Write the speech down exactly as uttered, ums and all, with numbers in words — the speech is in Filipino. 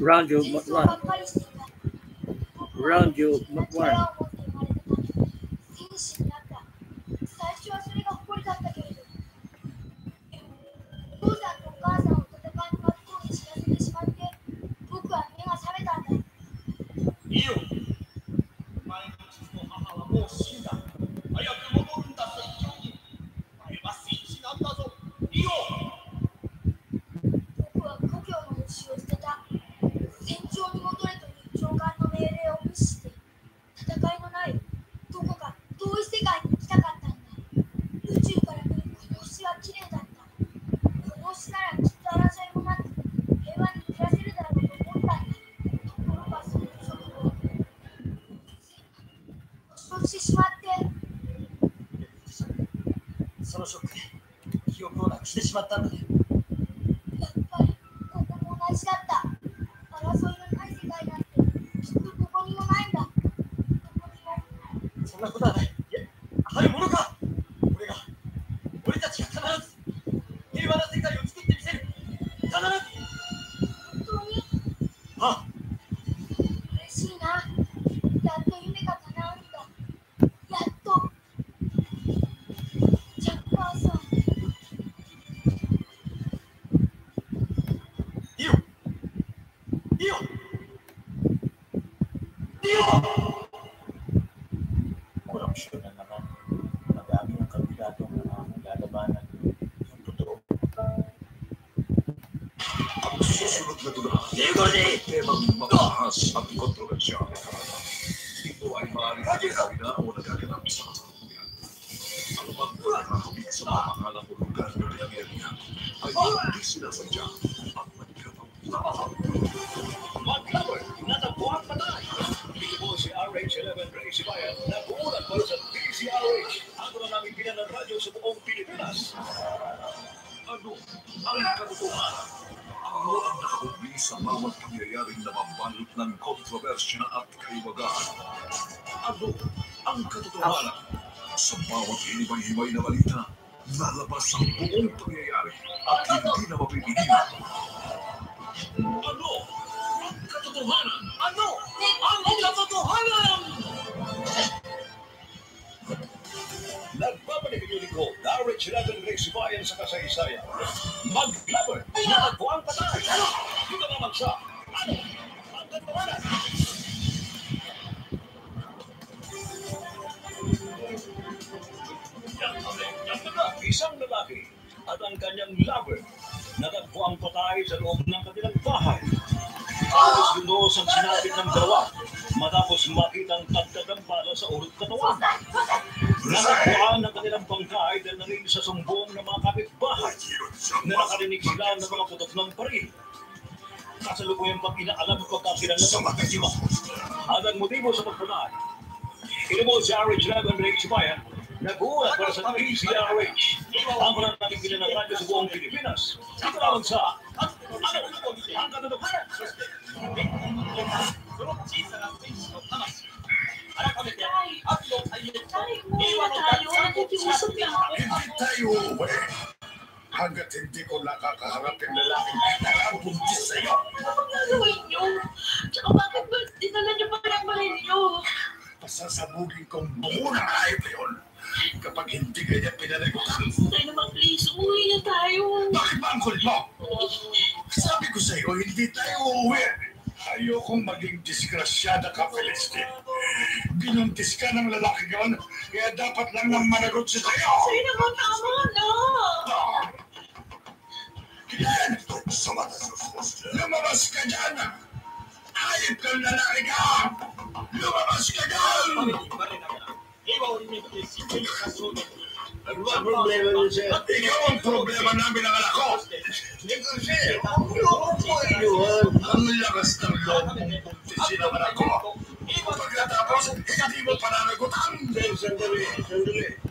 Round you one. Round you one. そのショックで記憶をなくしてしまったんだね。 やっぱりここも同じだった。争いのない世界なんてきっとどこにもないんだ。どこにも。 そんなことはない。いや、あるものか。俺が、俺たちが必ず平和な世界を作ってみせる。必ず。 本当に？ ああ。 嬉しいな。やっと夢が叶うんだ。やっと。ジャッパーさん。 Dio! Dio! Dio! Korupsyon na naman. Madami ang kandidatong nangangalabanan. Yung totoo. Ang susunod na tula, temang mabahas at kontrobersya. Ito ay maaaring gawin na o nagaganap sa kasalukuyan. Ang magkakakabit sa mga pangalang o lugar na pinag-iarihan ay hindi sinasadya at magkakabit. Mag-cover, natagpuan patay. Dito po si R H eleven Ray Sibayan na buulat po sa D C R H. Ako na namin bilang ng radyo sa buong Pilipinas. Ano ang katotohanan? Ano ang nakahubli sa bawat pangyayaring nababalot ng kontrobersya at kaiwagaan? Ano ang katotohanan? Sa bawat hinimay-himay na balita, lalabas ang buong pangyayari at hindi na mapipigilan. Ano ang katotohanan? Ano ang katotohanan? Nagbabalik ang lingkod, R H eleven Ray Sibayan sa kasaysayan. Mag-cover, natagpuan patay. Dito naman sa ano ang katotohanan? Isang lalaki at ang kanyang lover natagpuan patay sa loob ng kanilang bahay. Alos lunos ang sinapit ng dalawa matapos makitang pagkagambala sa urot katawan. Natagpuan ang kanilang bangkay dahil nanging sa sumbong ng mga kapitbahay na nakarinig sila ng mga putok ng baril. Kasalukuyang pag inaalam at pagkasilang na sa biktima. At ang motibo sa pagpunay. Inimo si R H eleven Ray Sibayan, nag-uulat para sa D C R H. Ang mga natin bilang ng radyo sa buong Pilipinas. Dito naman sa ano ang katotohanan? その小さな戦士の魂。改めて悪の大変と平和の大惨を知らせてやる。 Hindi tayo uwi. Hanggat hindi ko nakakaharap yung lalaking nakabuntis sa'yo. Ano bang gagawin niyo? Tsaka bakit ba dinala niyo pa yung baril niyo? Pasasabugin kong buo ng hayop na yun. Kapag hindi kanya pinanagutan. Tayo naman please, umuwi na tayo. Bakit ba ang kulit mo? Sabi ko sa'yo, hindi tayo uuwi. Ayokong maging disgrasyada ka, Felicity. Binuntis ka ng lalaki yun, kaya dapat lang nang managot siya sa'yo. Sa'yo naman tama na. Yan! Lumabas ka dyan! Ayip kang lalaki ka! Lumabas ka dyan! Ano ba ang problema niyo, sir? Ikaw ang problema namin ng anak ko! Kasi, ang lakas ng loob mong buntisin ang anak ko. Pagkatapos, hindi mo pananagutan! Sandali, sandali.